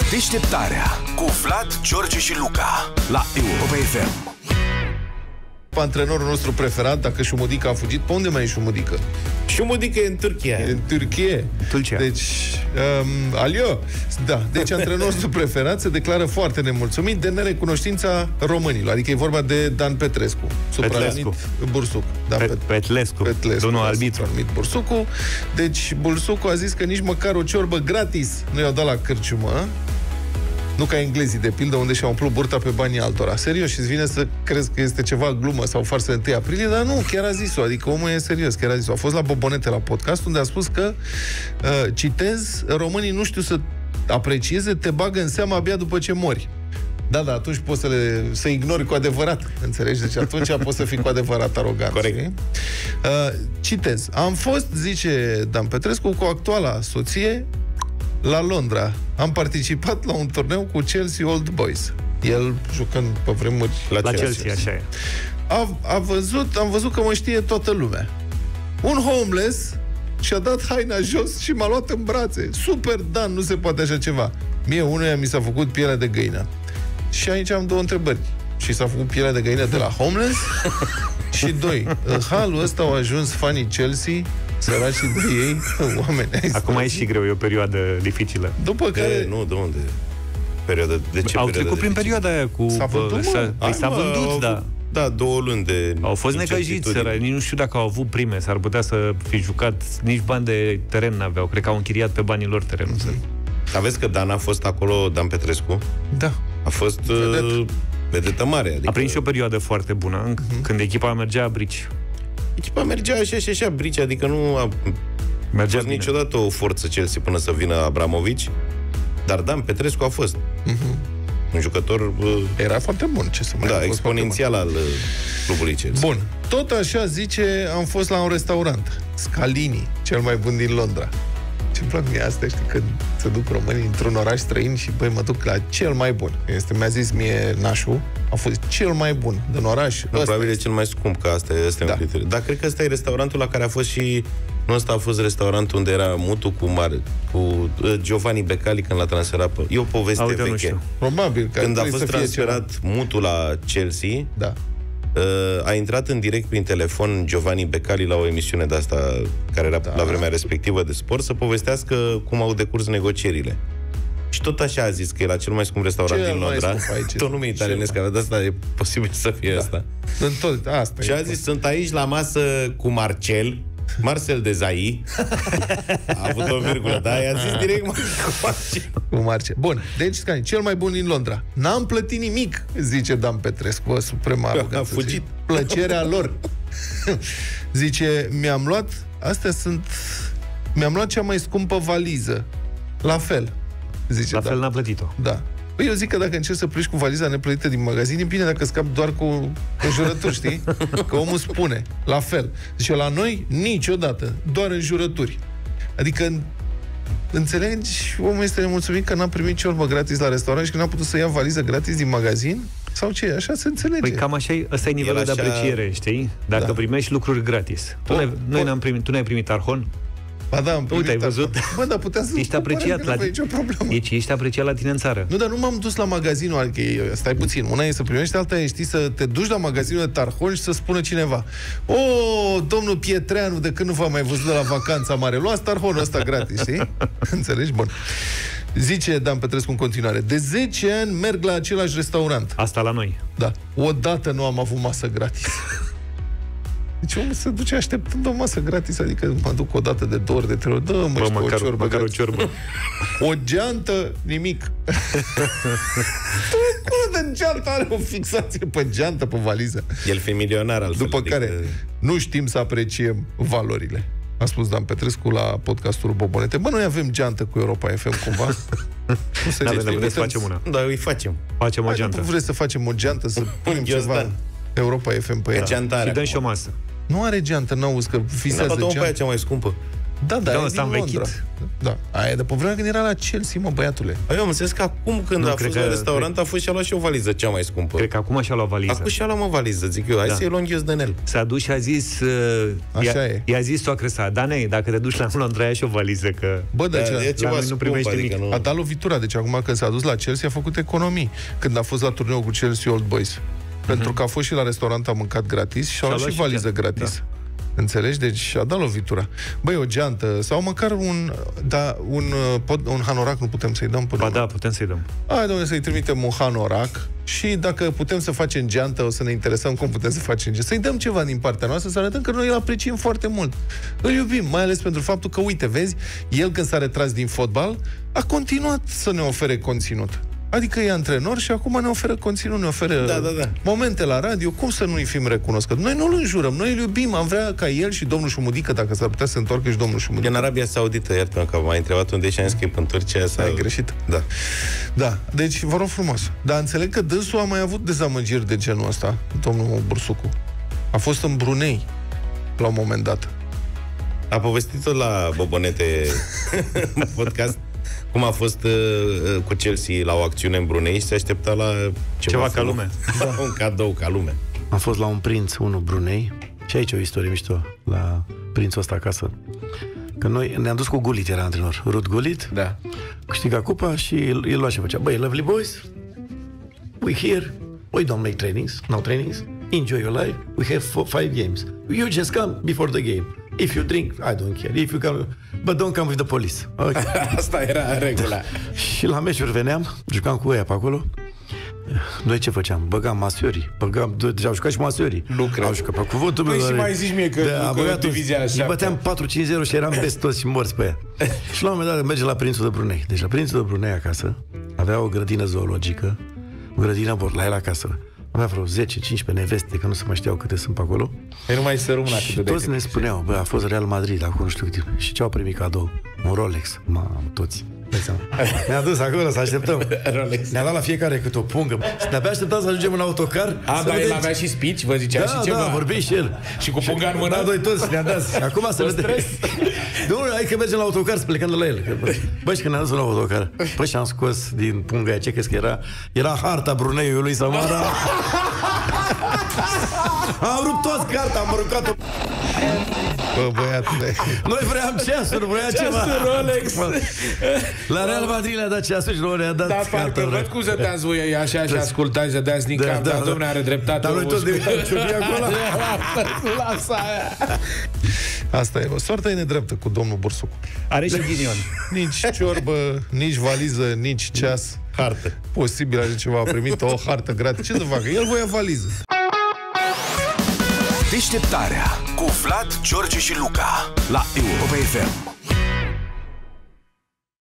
Deșteptarea cu Vlad, George și Luca la Europa FM. Antrenorul nostru preferat, dacă Șumudică a fugit, pe unde mai e Șumudică? Șumudică e în Turcia. În Turcia. Deci, alio. Da, deci antrenorul nostru preferat se declară foarte nemulțumit de nerecunoștința românilor. Adică e vorba de Dan Petrescu, supranumit Bursuc. Petlescu, domnul arbitru. Bursucu. Deci Bursucu a zis că nici măcar o ciorbă gratis nu i-au dat la cârciumă. Nu ca englezii, de pildă, unde și-au umplut burta pe banii altora. Serios, și-ți vine să crezi că este ceva glumă sau farsă de 1 aprilie, dar nu, chiar a zis-o. Adică omul e serios, chiar a zis-o. A fost la Bobonete la podcast, unde a spus că, citez, românii nu știu să aprecieze, te bagă în seamă abia după ce mori. Da, atunci poți să ignori cu adevărat, înțelegi? Deci atunci poți să fii cu adevărat arogant. Corect. Citez. Am fost, zice Dan Petrescu, cu actuala soție la Londra. Am participat la un turneu cu Chelsea Old Boys. El jucând pe vremuri la Chelsea, așa e. Am văzut că mă știe toată lumea. Un homeless și-a dat haina jos și m-a luat în brațe. Super, Dan, nu se poate așa ceva. Mie unuia mi s-a făcut pielea de găină. Și aici am două întrebări. Și s-a făcut pielea de găină de la homeless? Și doi, în halul ăsta au ajuns fanii Chelsea, săracii de ei, oameni. Acum e și greu, e o perioadă dificilă. După care... Nu, de unde? Perioada, de ce? Au trecut prin perioada aia cu... S-a vândut, s-a vândut, da. Da, 2 luni de... Au fost necăjiți, nici nu știu dacă au avut prime, s-ar putea să fi jucat, nici bani de teren n-aveau, cred că au închiriat pe banii lor terenul. Aveți că Dan a fost acolo, Dan Petrescu? Da. A fost vedetă mare. Adică... A prins și o perioadă foarte bună, când echipa mergea brici. Echipa mergea așa, brici, adică nu a fost niciodată o forță Chelsea până să vină Abramovici, dar Dan Petrescu a fost un jucător... Era foarte bun, ce să mai... Da, exponențial al clubului Chelsea. Bun, tot așa zice, am fost la un restaurant, Scalini, cel mai bun din Londra. Ce-mi plac mie asta, știi, când se duc românii într-un oraș străin și, băi, mă duc la cel mai bun. Mi-a zis mie nașul, a fost cel mai bun din oraș. Nu, probabil e cel mai scump, că asta e un criteriu. Dar cred că ăsta e restaurantul la care a fost și... Nu, ăsta a fost restaurantul unde era Mutu cu Giovanni Becali când l-a transferat pe... E o poveste veche. Probabil că când a fost transferat Mutu la Chelsea, a intrat în direct prin telefon Giovanni Becali la o emisiune de asta care era la vremea respectivă de sport, să povestească cum au decurs negocierile. Și tot așa a zis că e la cel mai scump restaurant din Londra. Tot nume italienesc, dar de asta e posibil să fie asta. Și a zis, sunt aici la masă cu Marcel Desailly. A avut o virgulă, da? I-a zis direct cu Marcel. Bun, deci, cel mai bun din Londra. N-am plătit nimic, zice Dan Petrescu, suprema aroganță. A fugit. Plăcerea lor. Zice, mi-am luat cea mai scumpă valiză. La fel. Zice, la fel n-a plătit-o. Da. Păi eu zic că dacă încerci să pleci cu valiza neplătită din magazin, e bine dacă scapi doar cu înjurături, știi? Că omul spune, la fel. Zice, la noi, niciodată, doar înjurături. Adică, înțelegi, omul este nemulțumit că n-a primit ciorbă gratis la restaurant și că n-a putut să ia valiză gratis din magazin? Sau ce? Așa se înțelege. Păi cam așa, ăsta e nivelul de apreciere, știi? Dacă primești lucruri gratis. Tu n-ai primit Arhon? Ba da, am primit. Uite, ai văzut? Bă, dar puteam să ești apreciat la ești apreciat la tine în țară. Nu, dar nu m-am dus la magazinul, adică stai puțin, una e să primești, alta e, știi, să te duci la magazinul de Tarhon și să spună cineva: "O, domnul Pietreanu, de când nu v-am mai văzut de la vacanța mare, luați Tarhonul ăsta gratis", știi? Înțelegi? Bun. Zice Dan Petrescu în continuare: de 10 ani merg la același restaurant. Asta la noi. Da. Odată nu am avut masă gratis. Deci omul se duce așteptând o masă gratis, adică mă duc o dată de 2 ori, de 3 ori, măcar o ciorbă. O geantă, nimic. Cură de geantă, are o fixație pe geantă, pe valiză. El fi milionar altfel. După care nu știm să apreciem valorile. A spus Dan Petrescu la podcastul Bobonete. Bă, noi avem geantă cu Europa FM cumva? Nu se putem să facem una. Da, îi facem. Facem o geantă. Nu vreți să facem o geantă, să punem ceva Europa FM pe ea. Și dăm și o masă. Nu are geantă, n-auzi că fisează geantă. Dar cea mai scumpă. Da, ăsta am vechit. Da, aia de pe vremea când era la Chelsea, mă, băiatule. Eu am înțeles că acum când a fost la restaurant a fost și-a luat și o valiză cea mai scumpă. Cred că acum și-a luat valiză. Acum și-a luat, mă, valiză, zic eu. Hai să-i luăm ghiozdanel. S-a dus și a zis... I-a zis soacră sa, Dane, dacă te duci la Londra, ia și o valiză, că... Bă, de e ceva nu primești nimic. A dat lovitura, deci acum când s-a dus la Chelsea a făcut economii. Când a fost la turneul cu Chelsea Old Boys. Pentru că a fost și la restaurant, a mâncat gratis și a luat și valiză gratis. Da. Înțelegi? Deci a dat lovitura. Băi, o geantă sau măcar un hanorac nu putem să-i dăm până. Ba da, putem să-i dăm. Hai, dom'le, să-i trimitem un hanorac și dacă putem să facem geantă, o să ne interesăm cum putem să facem geantă. Să-i dăm ceva din partea noastră, să arătăm că noi îl apreciem foarte mult. Îl iubim, mai ales pentru faptul că, uite, vezi, el când s-a retras din fotbal, a continuat să ne ofere conținut. Adică e antrenor și acum ne oferă conținut, ne oferă momente la radio. Cum să nu-i fim recunoscători? Noi nu îl înjurăm, noi îl iubim. Am vrea ca el și domnul Șumudică, dacă s-ar putea să întoarcă și domnul Șumudică. În Arabia Saudită, iartă-mă că m-a întrebat unde și am zis că e în Turcia. Ai greșit. Da, deci vă rog frumos. Dar înțeleg că dânsul a mai avut dezamăgiri de genul ăsta, domnul Bursucu. A fost în Brunei la un moment dat. A povestit-o la Bobonete podcast cum a fost cu Chelsea la o acțiune în Brunei și se aștepta la ceva ca lume. Un cadou ca lume. Am fost la un prinț, unul Brunei, și aici o istorie mișto, la prințul ăsta acasă. Că noi ne-am dus cu Gullit, era antrenor. Ruud Gullit, câștiga cupa și el lua și făcea: băi, lovely boys, we here, we don't make trainings, no trainings, enjoy your life, we have 5 games. You just come before the game. If you drink, I don't care. If you come, but don't come with the police. Okay. Asta era regula. Și la meciuri veneam, jucam cu ăia pe acolo. Noi ce făceam? Băgam masiorii. Deja au jucat și masiorii. Lucră. Au jucat pe cuvântul meu. Și mai zici mie că divizia așa. Îi băteam 4-5-0 și eram best toți și morți pe ea. Și la un moment dat merge la prințul de Brunei. Deci la prințul de Brunei acasă avea o grădină zoologică, o grădină la el acasă. Avea vreo 10-15 neveste, că nu se mai știau câte sunt pe acolo. Ei, nu mai să rămână. Și toți ne spuneau: bă, a fost Real Madrid acum nu știu cât timp. Și ce au primit cadou? Un Rolex. Toți. Ne-a dus acolo să așteptăm. Ne-a dat la fiecare câte o pungă. Ne-abia așteptam să ajungem în autocar. Dar el avea și speech, vă zicea și ceva. Da, vorbea și el. Și cu punga în mână. Da, doi toți ne-a dat. Și acum să vedem. Nu, hai că mergem la autocar, să plecăm de la el. Băi, și când ne-a dus la autocar, păi și-am scos din punga aia, ce crezi că era harta Bruneiului Samara. Am rupt toți carta, am aruncat-o. Bă, băiatule. Noi vreau ceasuri, ceva. Ceasuri Rolex. La Real Madrid le-a dat ceasul și noi le-a dat carta. Dar parcă văd cum zădeați voi așa și ascultați, zădeați din cap. Dar domnule are dreptate. Dar noi tot de ciubii acolo. Lasă aia. Asta e, soarta e nedreaptă cu domnul Bursucu. Are și ghinion. Nici ciorbă, nici valiză, nici ceas. Hartă. Posibil așa ceva, a primit o hartă gratis. Ce să facă? El voia valiză. Deșteptarea cu Vlad, George și Luca la Europa FM.